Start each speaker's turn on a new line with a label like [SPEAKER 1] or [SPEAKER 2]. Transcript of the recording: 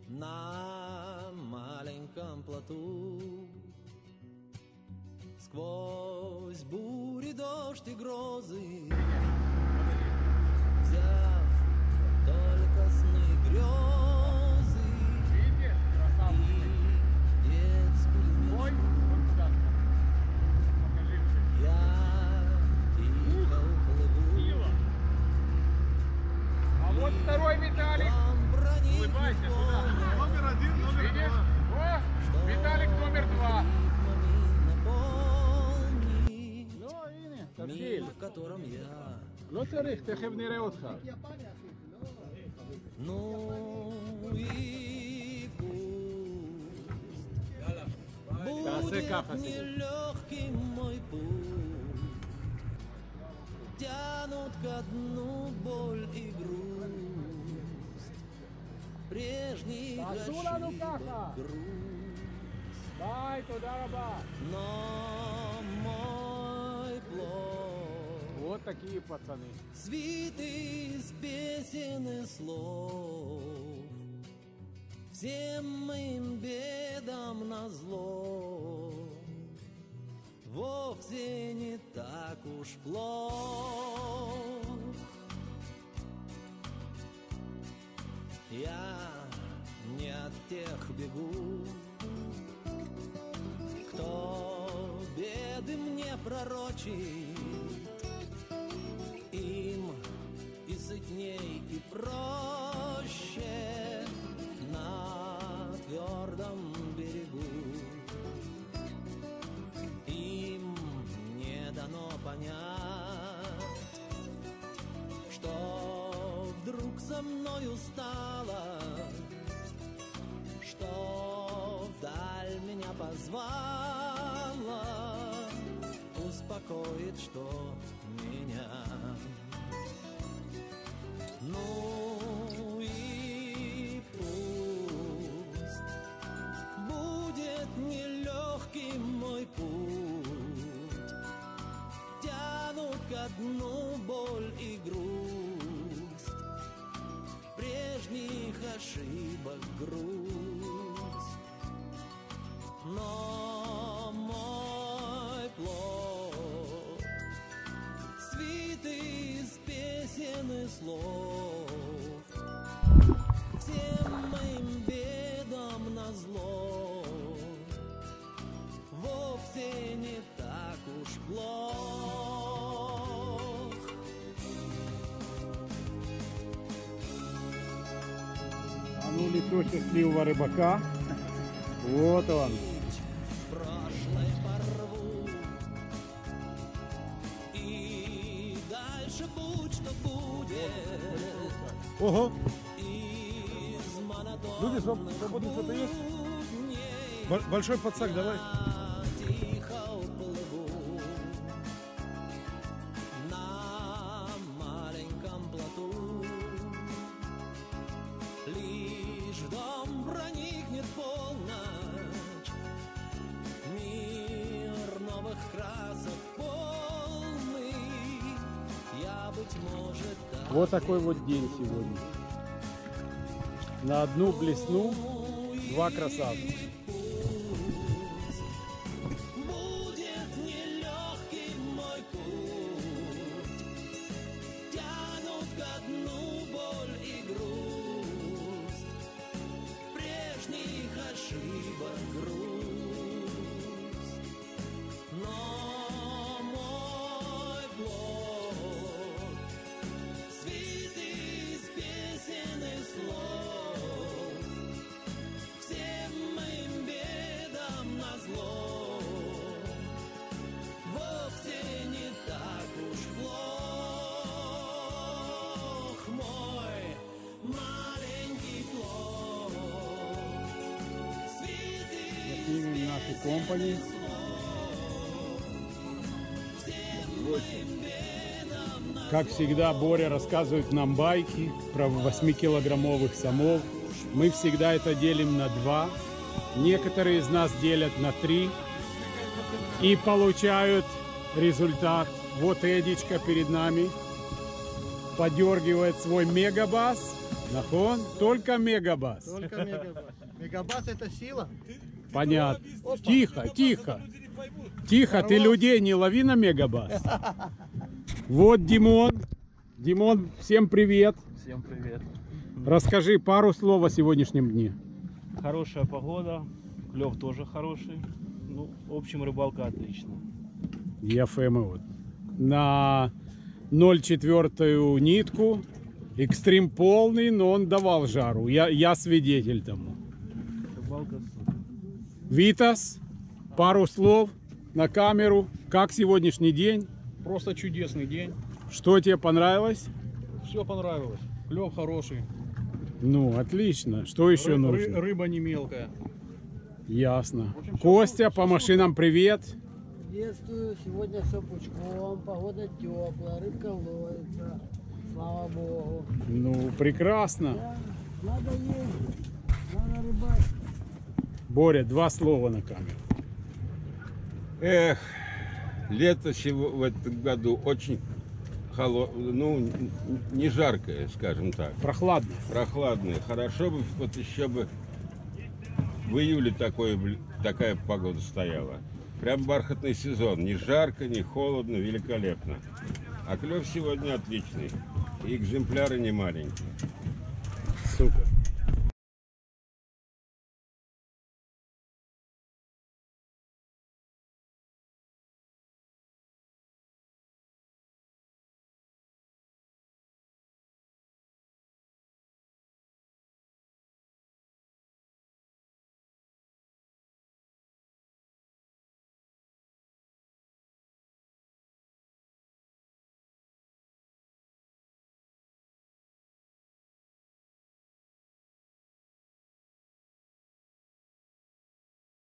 [SPEAKER 1] на маленьком плоту. Сквозь бури, дождь и грозы, взяв только сны, грезы и детскую мечту, я тихо уплыву.
[SPEAKER 2] А вот второй Виталик. Улыбайся сюда.
[SPEAKER 3] Номер один, номер
[SPEAKER 2] Видишь?
[SPEAKER 3] два.
[SPEAKER 2] О, Виталик номер 2.
[SPEAKER 1] Мир, в котором я.
[SPEAKER 2] לא צריך, תכף נראה אותך.
[SPEAKER 1] Ну и пусть
[SPEAKER 2] תעשה ככה.
[SPEAKER 1] будет нелегким мой путь, тянут ко дну боль и грусть, прежних
[SPEAKER 2] תעשו לנו
[SPEAKER 1] ошибок
[SPEAKER 2] ככה.
[SPEAKER 1] грусть,
[SPEAKER 2] ביי, תודה רבה.
[SPEAKER 1] но мой плод
[SPEAKER 2] Вот такие пацаны.
[SPEAKER 1] свиты из песен и слов, всем моим бедам назло, вовсе не так уж плох. Я не от тех бегу, кто беды мне пророчит. Им и сытней, и проще на твердом берегу. Им не дано понять, что вдруг со мною стало, что вдаль меня позвала, успокоит, что меня. Ну и пусть будет нелегким мой путь, тянут ко дну боль и грусть, прежних ошибок грусть, но мой плод свиты из песен и слов, всем моим бедам назло, вовсе не так уж плох.
[SPEAKER 2] А ну лицо счастливого рыбака. Вот он.
[SPEAKER 1] В прошлой порву, и дальше будь что будет.
[SPEAKER 3] Ого!
[SPEAKER 1] Из монотонных
[SPEAKER 3] Люди, свободный что-то есть?
[SPEAKER 1] дней
[SPEAKER 3] Большой подсак, давай.
[SPEAKER 1] я тихо уплыву на маленьком плоту. Лишь в дом проникнет полночь, мир новых красок полный. Я, быть может, так
[SPEAKER 2] Вот такой вот день сегодня. На одну блесну два красавца.
[SPEAKER 1] будет нелегким мой путь, тянут ко дну боль и грусть, прежних ошибок грусть, но мой плод свиты из песен и слов, всем моим бедам назло, вовсе не так уж плох мой маленький плод. Свиты
[SPEAKER 2] Такими наши компании. Как всегда, Боря рассказывает нам байки про 8-килограммовых самов. Мы всегда это делим на 2. Некоторые из нас делят на 3. И получают результат. Вот Эдичка перед нами подергивает свой мегабас. Нахон, только Мегабас.
[SPEAKER 3] Только мегабас. Мегабас это сила.
[SPEAKER 2] Понятно. Тихо, тихо. Тихо, ты людей не лови на Мегабас. Вот Димон. Димон, всем привет.
[SPEAKER 4] Всем привет.
[SPEAKER 2] Расскажи пару слов о сегодняшнем дне.
[SPEAKER 4] Хорошая погода, клев тоже хороший. Ну, в общем, рыбалка отличная.
[SPEAKER 2] ЕФМ вот. На 0,4 нитку. Экстрим полный, но он давал жару. Я свидетель тому.
[SPEAKER 4] Рыбалка супер.
[SPEAKER 2] Витас, пару слов на камеру. Как сегодняшний день?
[SPEAKER 3] Просто чудесный день.
[SPEAKER 2] Что тебе понравилось?
[SPEAKER 3] Все понравилось. Клев хороший.
[SPEAKER 2] Ну, отлично. Что еще нужно?
[SPEAKER 3] Рыба не мелкая.
[SPEAKER 2] Ясно.
[SPEAKER 3] общем,
[SPEAKER 2] Костя, по машинам привет.
[SPEAKER 5] Приветствую. Сегодня все пучком, погода теплая, рыбка ловится. Слава Богу.
[SPEAKER 2] Ну, прекрасно.
[SPEAKER 5] Да, надо ездить, надо рыбачить.
[SPEAKER 2] Боря, 2 слова на камеру.
[SPEAKER 6] Эх, лето в этом году очень ну, не жаркое, скажем так,
[SPEAKER 2] Прохладно.
[SPEAKER 6] прохладное. Хорошо бы, вот еще бы в июле такая погода стояла. Прям бархатный сезон. Не жарко, не холодно, великолепно. А клев сегодня отличный. И экземпляры не маленькие.
[SPEAKER 2] Супер.